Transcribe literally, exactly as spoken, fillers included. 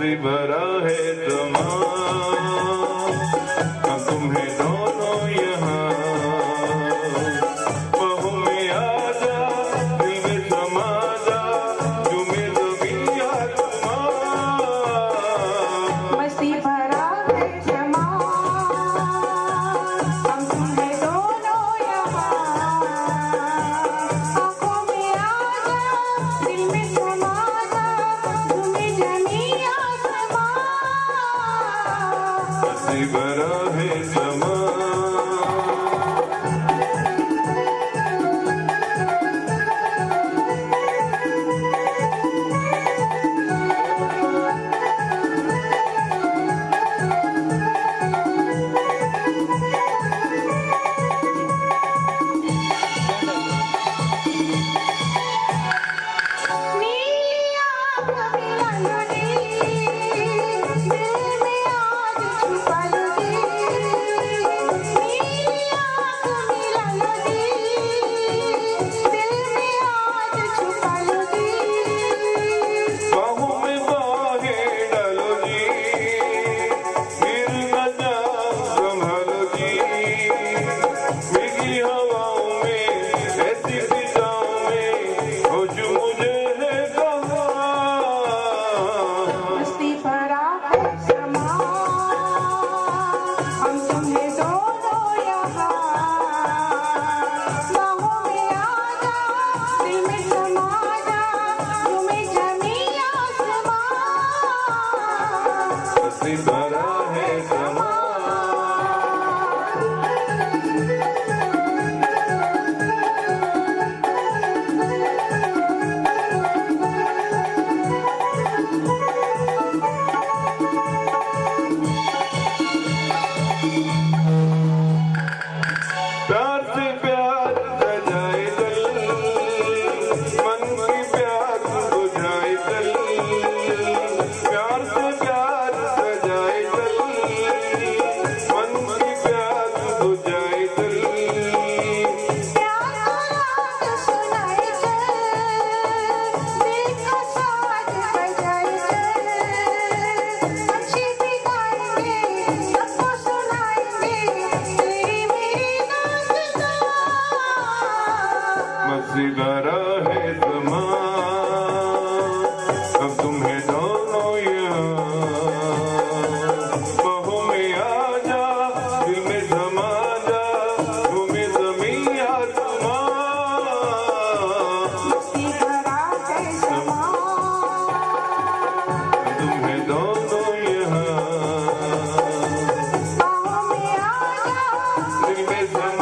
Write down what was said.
मस्ती भरा है ज़माना, अब तुम्हें दोनों यहाँ बाहों में आ जा, दिल में समा जा, झूमे ज़मीन आसमां। मस्ती भरा है ज़माना, हम तुम्हें दोनों यहाँ आँखों में आ जा, दिल में समा जा, झूमे ज़मीन आसमां। मस्ती भरा है ज़माना। मस्ती भरा है ज़माना। प्यार से प्यार सजाए दिल, मन की प्यार बुझाए दिल। प्यार से प्यार सजाए दिल, मन की प्यार बुझाए दिल। प्यार का राग सुनाए चल, दिल का साज बजाए चल। अच्छी भी गाएंगे, सबको सुनाएंगे, तेरी मेरी दास्तां। मस्ती भरा है ज़माना, अब तुम्हें दोनों यहाँ बाहों में आ जा, दिल में समा जा, झूमे ज़मीन आसमां। मस्ती भरा है ज़माना, तुम्हें दोनों यहाँ बाहों में आ जा, दिल में समा